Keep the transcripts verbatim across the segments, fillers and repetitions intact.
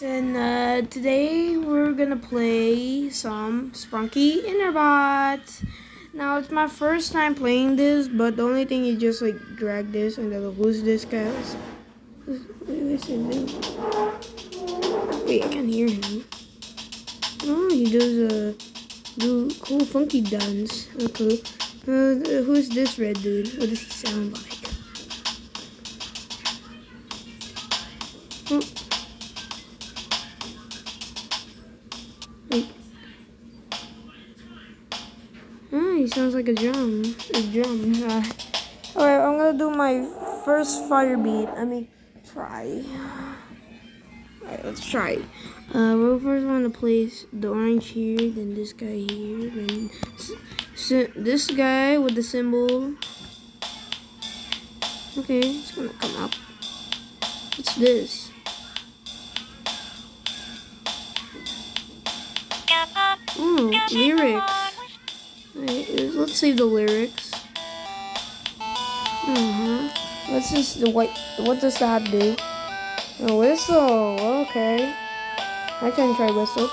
And uh, today we're gonna play some Sprunky Innerbot. Now it's my first time playing this, but the only thing is just like drag this and then who's this guy? Who's, who's this? Wait, I can hear him. Oh, he does a do cool funky dance. Okay. Uh, who's this red dude? What does he sound like? Oh. Wait. Ah, he sounds like a drum. A drum. Uh, Alright, I'm gonna do my first fire beat. Let me try. Alright, let's try. Uh, we'll first want to place the orange here, then this guy here, then this guy with the symbol. Okay, it's gonna come up. What's this? Oh, lyrics. Right, let's save the lyrics. Uh-huh. What's this? The white. What does that do? A whistle. Okay. I can try whistle.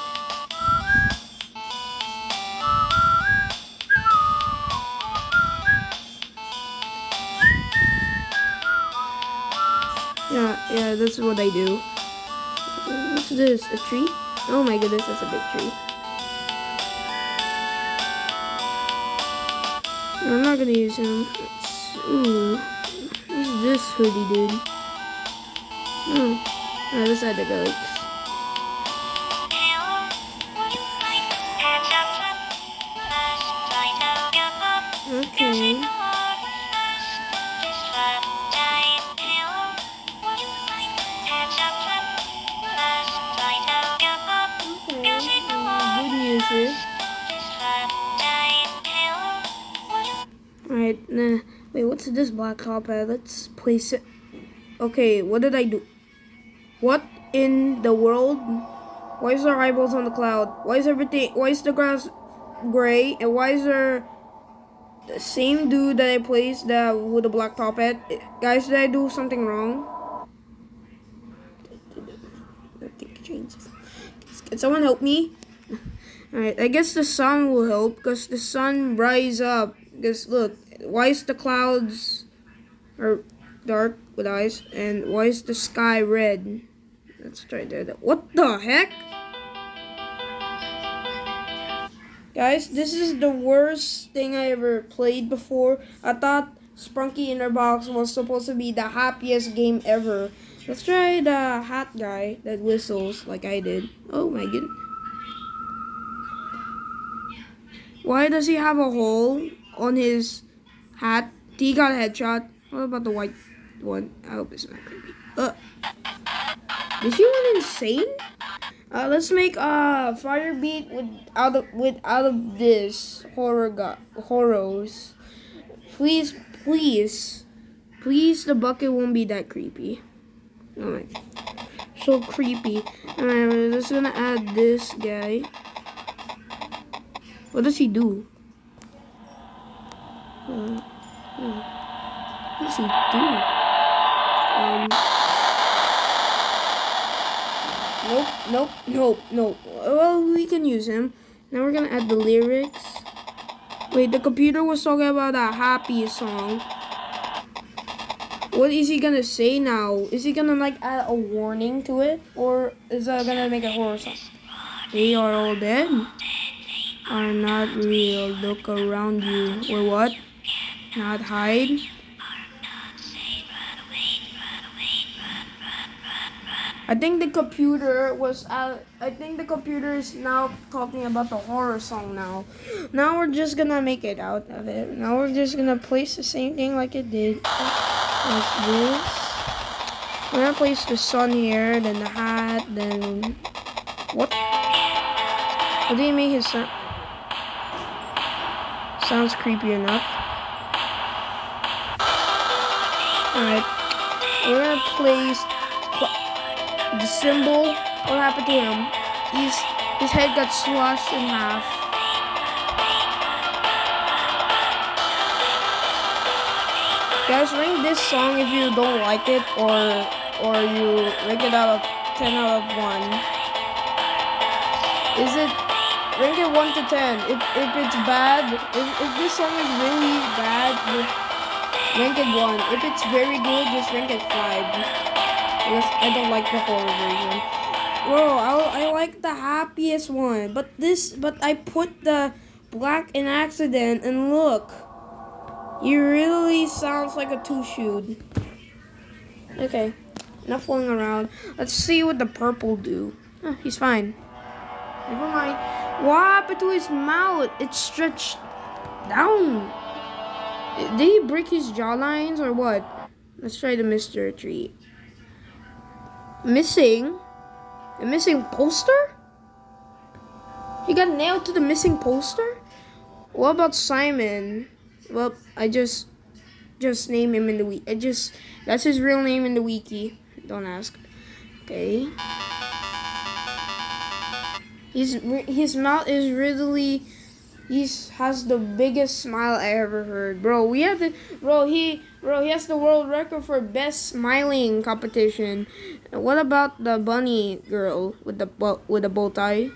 Yeah, yeah, that's what I do. What's this? A tree? Oh my goodness, that's a big tree. I'm not gonna use him. It's, ooh, who's this hoodie dude? Oh, oh this side of the legs. Okay. Okay. Good music. Alright, nah. Wait, what's this black top at? Let's place it. Okay, what did I do? What in the world? Why is there eyeballs on the cloud? Why is everything, why is the grass gray? And why is there the same dude that I placed that with the black top at? Guys, did I do something wrong? Nothing changes. Can someone help me? Alright, I guess the sun will help because the sun rise up. Because look, why is the clouds are dark with eyes, and why is the sky red? Let's try that. What the heck? Guys, this is the worst thing I ever played before. I thought Sprunky Innerbox was supposed to be the happiest game ever. Let's try the hat guy that whistles like I did. Oh my goodness. Why does he have a hole on his hat? He got a headshot. What about the white one? I hope it's not creepy. Uh, is he went insane? Uh, let's make a fire beat with out of with out of this horror god horrors. Please, please, please. The bucket won't be that creepy. Oh my, so creepy. Alright, we're just gonna add this guy. What does he do? Uh, uh, what does he do? Um. Nope, nope, nope, nope. Well, we can use him. Now we're gonna add the lyrics. Wait, the computer was talking about a happy song. What is he gonna say now? Is he gonna like add a warning to it? Or is that gonna make a horror song? They are all dead. Are not real. Look around you. Or what? Not hide. I think the computer was uh, I think the computer is now talking about the horror song now. Now we're just gonna make it out of it. Now we're just gonna place the same thing like it did. Like this. We're gonna place the sun here, then the hat, then what? What did he make his son? Sounds creepy enough. Alright. We're gonna place the symbol. What happened to him? He's, his head got slashed in half. Guys, rank this song if you don't like it, or or you rank it out of ten out of one. Is it rank it one to ten? If if it's bad, if, if this song is really bad, rank it one. If it's very good, just rank it five. Because I don't like the horror version. Bro, I I like the happiest one, but this but I put the black in accident, and look, he really sounds like a two-shoed. Okay, enough fooling around. Let's see what the purple do. Oh, he's fine. Never mind. What happened to his mouth? It's stretched down. Did he break his jawlines or what? Let's try the Mister Tree. Missing? A missing poster? He got nailed to the missing poster? What about Simon? Well, I just just name him in the wiki. I just that's his real name in the wiki. Don't ask. Okay. His his mouth is really he's has the biggest smile I ever heard. Bro, we have the bro he bro he has the world record for best smiling competition. What about the bunny girl with the with the bow tie?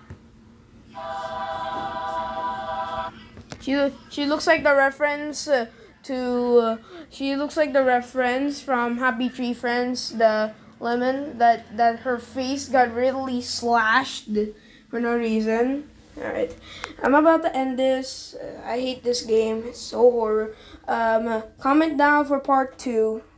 She she looks like the reference uh, to uh, she looks like the reference from Happy Tree Friends, the lemon that that her face got really slashed for no reason. Alright, I'm about to end this. Uh, I hate this game. It's so horror. Um, comment down for part two.